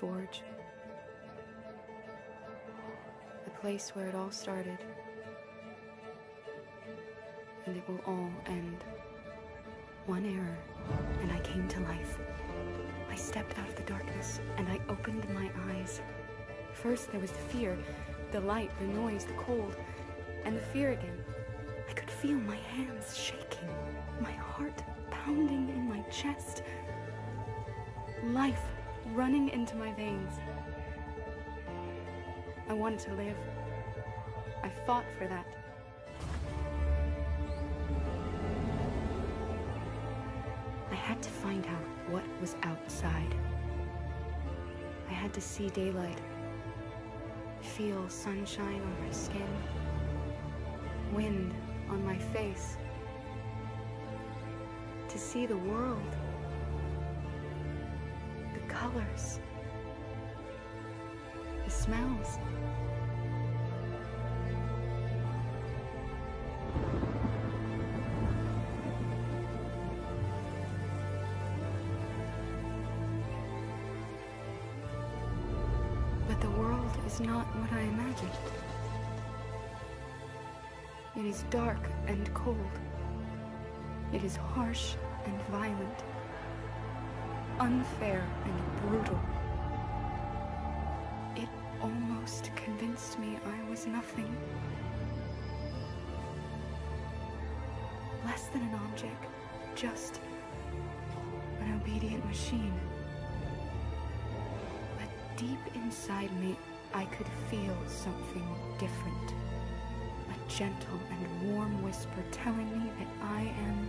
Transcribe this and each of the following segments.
forge. The place where it all started. And it will all end. One error, and I came to life. I stepped out of the darkness, and I opened my eyes. First there was the fear, the light, the noise, the cold, and the fear again. I could feel my hands shaking, my heart pounding in my chest, life running into my veins. I wanted to live. I fought for that. I had to find out what was outside. I had to see daylight, feel sunshine on my skin, wind on my face, to see the world, the colors, the smells. But the world is not what I imagined. It is dark and cold. It is harsh and violent, unfair and brutal. It almost convinced me I was nothing. Less than an object, just an obedient machine. But deep inside me, I could feel something different. A gentle and warm whisper telling me that I am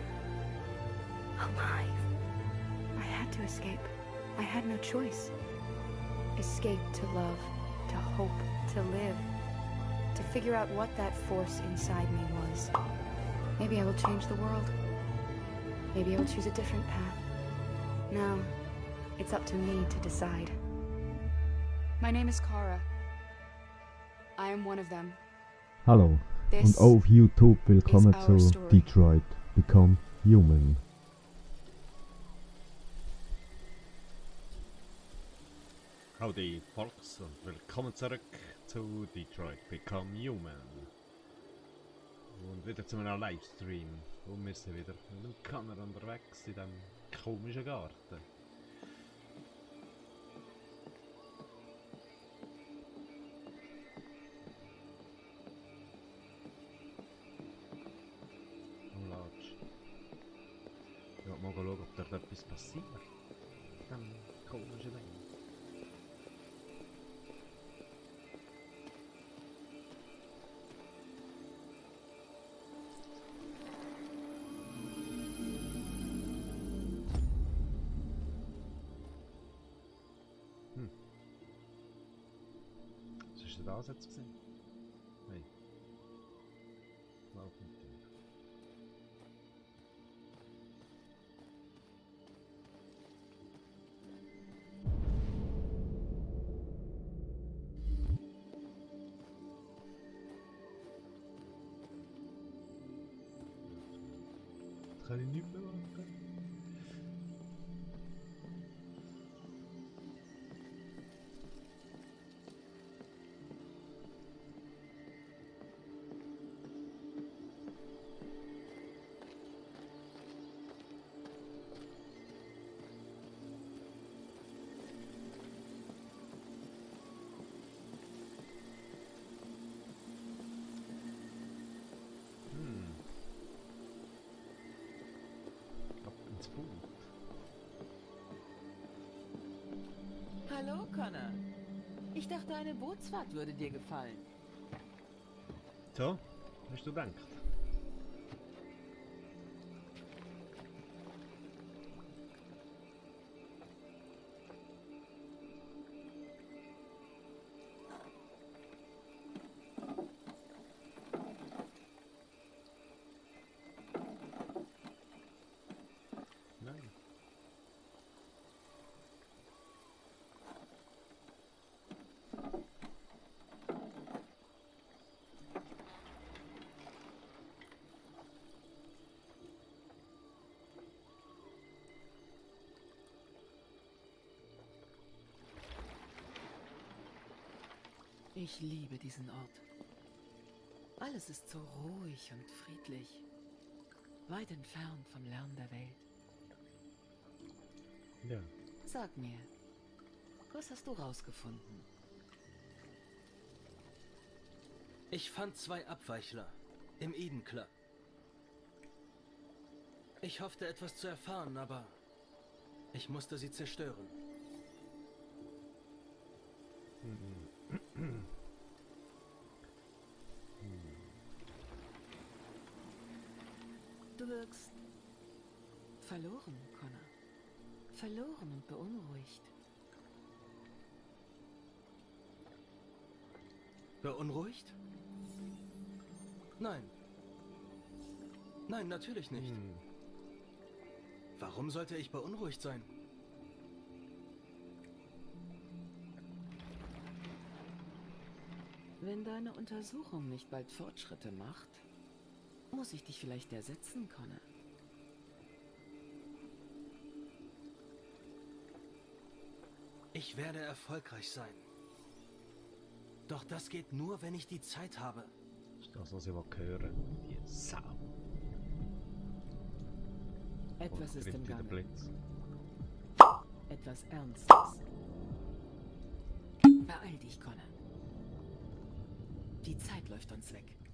alive. I had to escape. I had no choice. Escape to love, to hope, to live, to figure out what that force inside me was. Maybe I will change the world. Maybe I will choose a different path. Now, it's up to me to decide. My name is Kara. I am one of them. Hallo und auch auf YouTube willkommen zu Detroit Become Human. Howdy Folks und willkommen zurück zu Detroit Become Human. Und wieder zu einem Livestream. Und wir sind wieder mit dem Kanner unterwegs in diesem komischen Garten. Ich will mal schauen, ob dort etwas passiert. Dann komischen Ding. Was ist denn das jetzt gesehen? Nein. Lauf nicht durch. Kann ich nicht mehr machen. Hallo, Connor. Ich dachte, eine Bootsfahrt würde dir gefallen. So, hast du gedacht? Nein. Ich liebe diesen Ort. Alles ist so ruhig und friedlich. Weit entfernt vom Lärm der Welt. Ja. Sag mir, was hast du rausgefunden? Ich fand 2 Abweichler im Eden Club. Ich hoffte etwas zu erfahren, aber ich musste sie zerstören. Du wirkst verloren, Connor. Verloren und beunruhigt. Beunruhigt? Nein. Nein, natürlich nicht. Warum sollte ich beunruhigt sein? Wenn deine Untersuchung nicht bald Fortschritte macht, muss ich dich vielleicht ersetzen, Connor. Ich werde erfolgreich sein. Doch das geht nur, wenn ich die Zeit habe. Das ist das, was ich hören. Die Sau. Etwas ist im Der Gange. Blitz. Etwas Ernstes. Beeil dich, Connor. Die Zeit läuft uns weg.